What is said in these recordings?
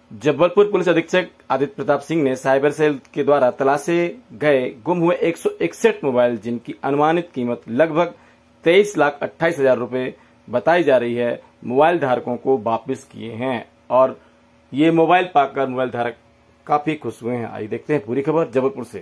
Jabalpur police अधीक्षक आदित्य प्रताप सिंह ने cyber cell के द्वारा तलाशे गए गुम हुए 161 मोबाइल, जिनकी अनुमानित कीमत लगभग 23,28,000 रुपए बताई जा रही है, मोबाइल धारकों को वापस किए हैं। और ये मोबाइल पाकर मोबाइल धारक काफी खुश हुए हैं। आइए देखते हैं पूरी खबर जबलपुर से।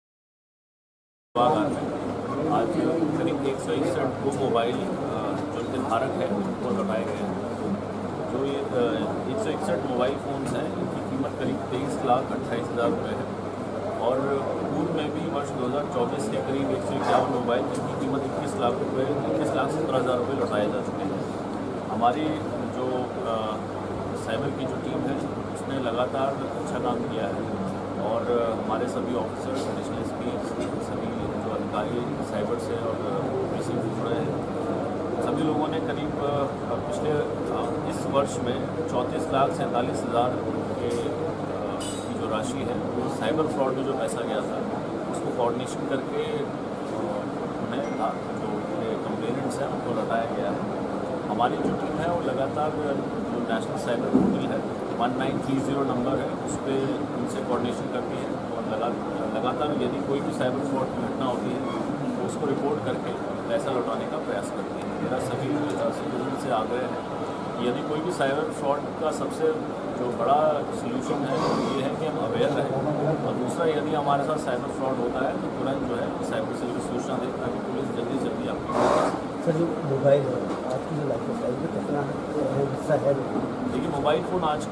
आज करीब 161 गुम मोबाइल जो इनके धारक है उनको लौटाए गए हैं। जो ये 161 मोबाइल फ़ोन्स हैं, इनकी कीमत करीब 23,28,000 रुपये है। और पूर्व में भी वर्ष 2024 के करीब 151 मोबाइल जिनकी कीमत 21,17,000 रुपये लौटाए जा चुके हैं। हमारी जो साइबर की जो टीम है उसने लगातार अच्छा काम किया है और हमारे सभी ऑफिसर्स, एडिशनल एसपी, सभी जो अधिकारी साइबर से और पुलिस से जुड़े हैं, सभी लोगों ने करीब पिछले इस वर्ष में 34,47,000 की जो राशि है, साइबर फ्रॉड में जो पैसा गया था उसको कोऑर्डिनेशन करके उन्हें जो कंप्लेनेंट्स हैं उनको लौटाया गया है। हमारी जो टीम है वो लगातार जो नेशनल साइबर पोर्टल है 1930 नंबर है, उस पर उनसे कोऑर्डिनेशन करती है और लगातार यदि कोई भी साइबर फ्रॉड की घटना होती है तो उसको रिपोर्ट करके पैसा लौटाने का प्रयास करती है। मेरा सभी सिटीजन से आग्रह है कि यदि कोई भी साइबर फ्रॉड का सबसे जो बड़ा सोल्यूशन है वो ये है कि हम अवेयर रहें, और दूसरा यदि हमारे साथ साइबर फ्रॉड होता है तो तुरंत जो है साइबर सेल की सूचना दें ताकि पुलिस जल्दी से जल्दी आपकी। सर, जो मोबाइल है आपकी जो लाइफ स्टाइल में कितना हिस्सा है? देखिए, मोबाइल फ़ोन आज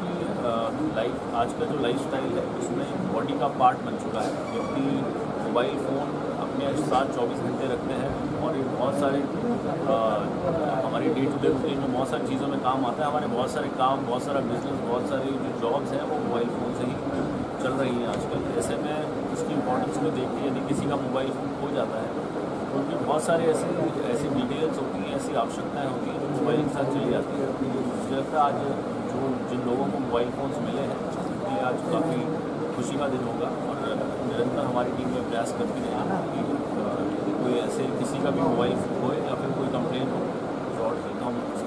का जो लाइफ स्टाइल है उसमें बॉडी का पार्ट बन चुका है। व्यक्ति मोबाइल फ़ोन अपने साथ 24 घंटे रखते हैं और ये बहुत सारे हमारी डे टू डे रूटीन में बहुत सारी चीज़ों में काम आता है। हमारे बहुत सारे काम, बहुत सारा बिजनेस, बहुत सारी जो जॉब्स हैं वो मोबाइल फ़ोन से ही चल रही हैं आजकल। ऐसे में उसकी इम्पोर्टेंस को देख के यदि किसी का मोबाइल फ़ोन खो जाता है तो उनकी बहुत सारी ऐसी डिटेल्स होती हैं, ऐसी आवश्यकताएँ होती हैं जो मोबाइल के साथ चली जाती है। मुझे लगता है आज जिन लोगों को मोबाइल फ़ोन्स मिले हैं उनके लिए आज काफ़ी खुशी का दिन होगा और निरंतर हमारी टीम में प्रयास करती रहेगी कि कोई ऐसे किसी का भी मोबाइल फ़ोन हो या फिर कोई कंप्लेन हो फ्रॉड की तो हम